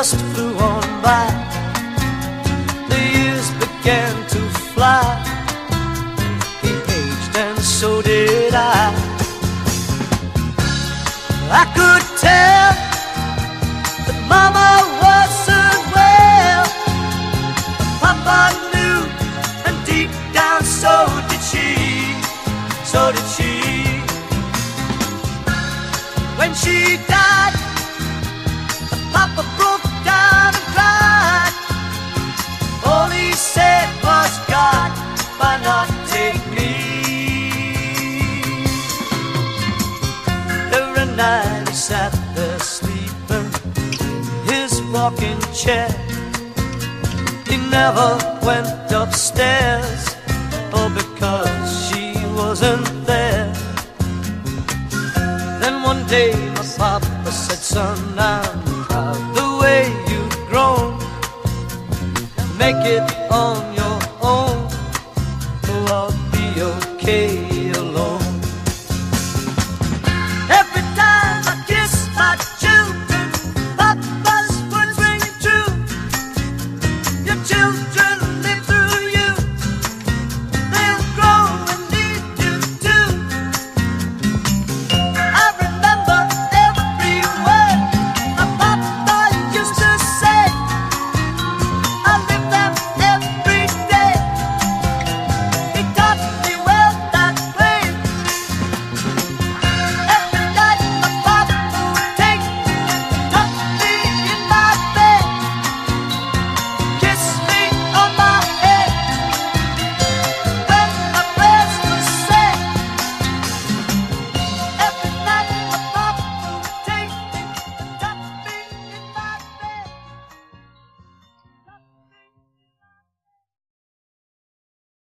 just flew on by. The years began to fly. He aged and so did I. I could tell that Mama wasn't well. Papa knew, and deep down so did she. So did she. When she died, Papa broke down and cried. All he said was, God, why not take me? Every night he sat there sleeping in his rocking chair. He never went upstairs, oh, because she wasn't there. Then one day my papa said, son, I'm proud the way you've grown. Make it on your